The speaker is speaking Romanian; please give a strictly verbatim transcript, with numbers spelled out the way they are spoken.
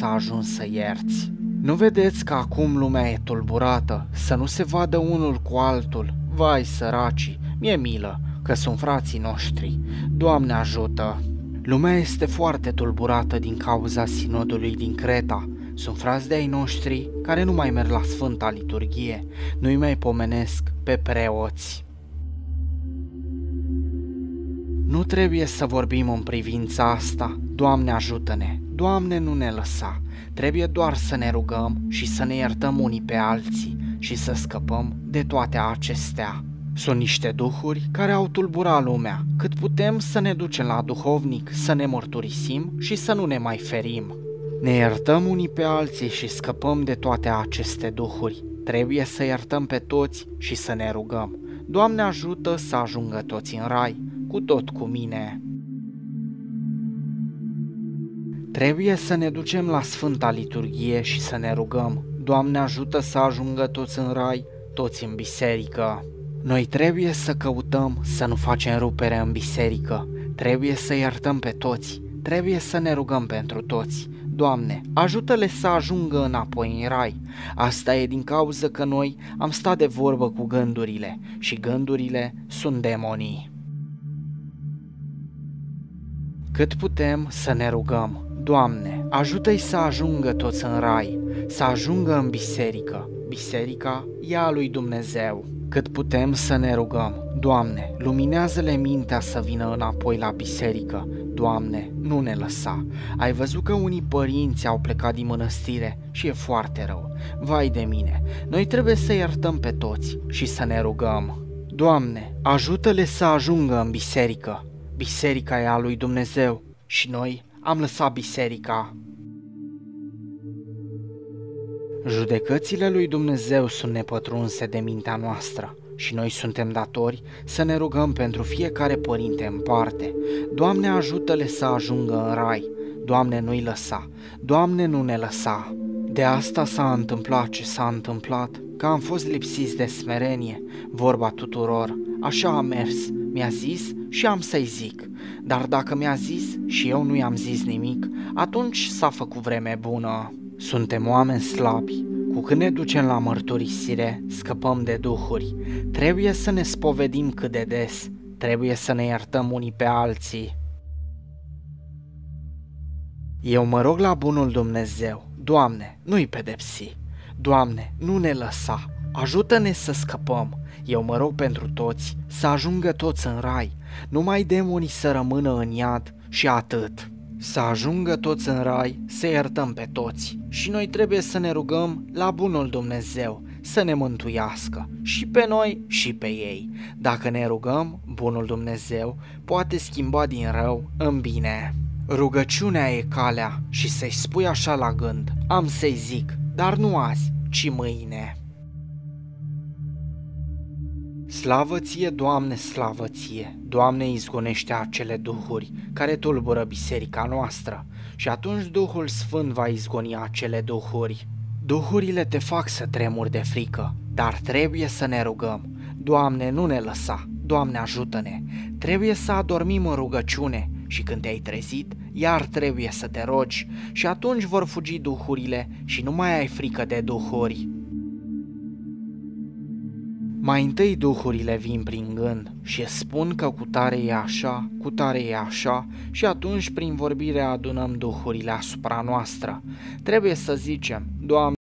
s-a ajuns să ierți. Nu vedeți că acum lumea e tulburată, să nu se vadă unul cu altul? Vai săracii, mi-e milă, că sunt frații noștri. Doamne ajută! Lumea este foarte tulburată din cauza sinodului din Creta. Sunt frați de-ai noștri care nu mai merg la Sfânta Liturghie, nu-i mai pomenesc pe preoți. Nu trebuie să vorbim în privința asta, Doamne ajută-ne, Doamne nu ne lăsa, trebuie doar să ne rugăm și să ne iertăm unii pe alții și să scăpăm de toate acestea. Sunt niște duhuri care au tulburat lumea, cât putem să ne ducem la duhovnic, să ne mărturisim și să nu ne mai ferim. Ne iertăm unii pe alții și scăpăm de toate aceste duhuri. Trebuie să iertăm pe toți și să ne rugăm. Doamne ajută să ajungă toți în rai, cu tot cu mine. Trebuie să ne ducem la Sfânta Liturghie și să ne rugăm. Doamne ajută să ajungă toți în rai, toți în biserică. Noi trebuie să căutăm să nu facem rupere în biserică. Trebuie să iertăm pe toți. Trebuie să ne rugăm pentru toți. Doamne, ajută-le să ajungă înapoi în rai. Asta e din cauza că noi am stat de vorbă cu gândurile și gândurile sunt demonii. Cât putem să ne rugăm. Doamne, ajută-i să ajungă toți în rai, să ajungă în biserică. Biserica e a lui Dumnezeu. Cât putem să ne rugăm. Doamne, luminează-le mintea să vină înapoi la biserică. Doamne, nu ne lăsa. Ai văzut că unii părinți au plecat din mănăstire și e foarte rău. Vai de mine, noi trebuie să iertăm pe toți și să ne rugăm. Doamne, ajută-le să ajungă în biserică. Biserica e a lui Dumnezeu și noi am lăsat biserica. Judecățile lui Dumnezeu sunt nepătrunse de mintea noastră și noi suntem datori să ne rugăm pentru fiecare părinte în parte. Doamne ajută-le să ajungă în rai, Doamne nu-i lăsa, Doamne nu ne lăsa. De asta s-a întâmplat ce s-a întâmplat, că am fost lipsiți de smerenie, vorba tuturor, așa a mers, mi-a zis și am să-i zic. Dar dacă mi-a zis și eu nu i-am zis nimic, atunci s-a făcut vreme bună. Suntem oameni slabi, cu când ne ducem la mărturisire, scăpăm de duhuri. Trebuie să ne spovedim cât de des, trebuie să ne iertăm unii pe alții. Eu mă rog la bunul Dumnezeu, Doamne, nu-i pedepsi, Doamne, nu ne lăsa, ajută-ne să scăpăm. Eu mă rog pentru toți, să ajungă toți în rai, numai demonii să rămână în iad și atât. Să ajungă toți în rai, să iertăm pe toți și noi trebuie să ne rugăm la bunul Dumnezeu să ne mântuiască și pe noi și pe ei. Dacă ne rugăm, bunul Dumnezeu poate schimba din rău în bine. Rugăciunea e calea și să-i spui așa la gând, am să-i zic, dar nu azi, ci mâine. Slavă ție, Doamne, slavă ție! Doamne, izgonește acele duhuri care tulbură biserica noastră și atunci Duhul Sfânt va izgoni acele duhuri. Duhurile te fac să tremuri de frică, dar trebuie să ne rugăm. Doamne, nu ne lăsa! Doamne, ajută-ne! Trebuie să adormim în rugăciune și când te-ai trezit, iar trebuie să te rogi și atunci vor fugi duhurile și nu mai ai frică de duhuri. Mai întâi duhurile vin prin gând și îți spun că cu tare e așa, cu tare e așa și atunci prin vorbire adunăm duhurile asupra noastră. Trebuie să zicem, Doamne,